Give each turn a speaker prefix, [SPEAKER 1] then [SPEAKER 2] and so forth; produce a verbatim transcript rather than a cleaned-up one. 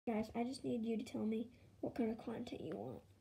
[SPEAKER 1] Guys, I just need you to tell me what kind of content you want.